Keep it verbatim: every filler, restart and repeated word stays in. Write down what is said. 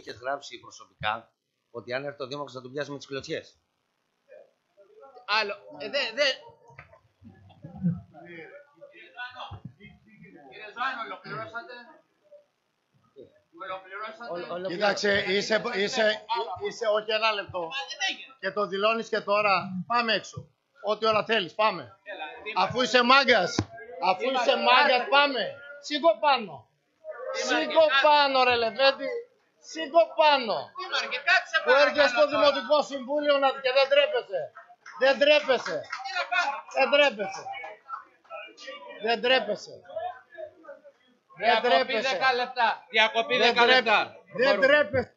είχες γράψει προσωπικά ότι αν έρθει ο Δήμαρχος θα τον πιάσει με τις κλωτσιές. Άλλο. Ε, δε, δε. Κύριε Ζωάννη, ολοκληρώσατε. Ολοκληρώσατε. Κοίταξε, είσαι, είσαι, είσαι, όχι ένα λεπτό. Και το δηλώνεις και τώρα. Πάμε έξω. Ό,τι ώρα θέλεις, πάμε. Αφού είσαι μάγκας, αφού είσαι μάγκας, πάμε. Σήκω πάνω. Σήκω πάνω, ρε Λεβέντη. Σήκω πάνω. Που έρχεσαι στο Δημοτικό Συμβούλιο να... και δεν τρέπεσαι. Δεν τρέπεσαι. Δεν τρέπεσαι. Δεν τρέπεσαι. Δεν Διακοπή δέκα λεπτά. Διακοπή δέκα λεπτά. Δεν τρέπεσαι.